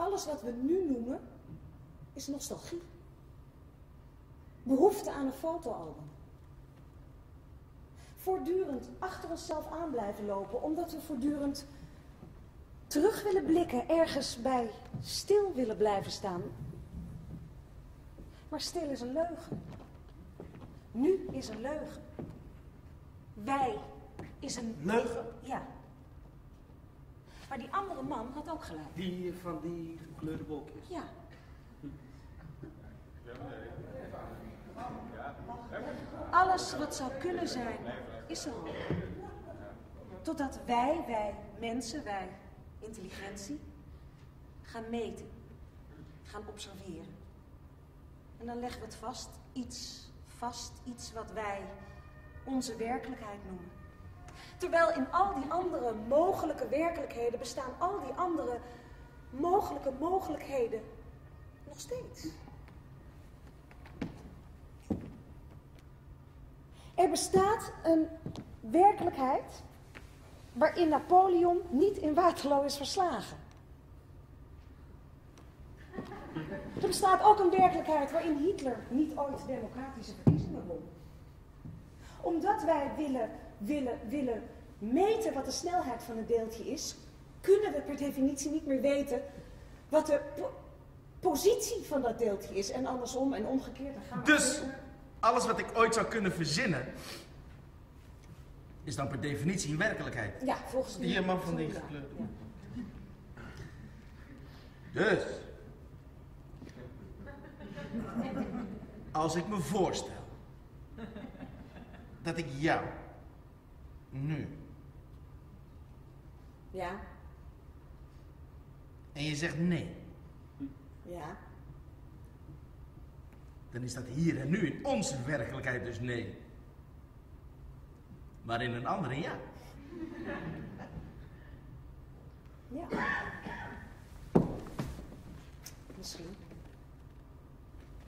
alles wat we nu noemen is nostalgie. Behoefte aan een fotoalbum. Voortdurend achter onszelf aan blijven lopen, omdat we voortdurend terug willen blikken, ergens bij stil willen blijven staan. Maar stil is een leugen. Nu is een leugen. Wij is een... Leugen? Ja. Maar die andere man had ook gelijk. Die van die gekleurde wolkjes? Ja. Alles wat zou kunnen zijn, is er al. Totdat wij mensen, wij, intelligentie, gaan meten. Gaan observeren. En dan leggen we het vast, iets wat wij onze werkelijkheid noemen. Terwijl in al die andere mogelijke werkelijkheden bestaan al die andere mogelijke mogelijkheden nog steeds. Er bestaat een werkelijkheid waarin Napoleon niet in Waterloo is verslagen. Er bestaat ook een werkelijkheid waarin Hitler niet ooit democratische verkiezingen won. Omdat wij willen meten wat de snelheid van een deeltje is, kunnen we per definitie niet meer weten wat de positie van dat deeltje is. En andersom en omgekeerd. Dan gaan we dus alles wat ik ooit zou kunnen verzinnen, is dan per definitie een werkelijkheid. Ja, volgens mij. Die man van die gekleurde. Ja. Dus, als ik me voorstel dat ik jou nu. Ja. En je zegt nee. Ja. Dan is dat hier en nu in onze werkelijkheid dus nee. Maar in een andere ja. Ja. Misschien.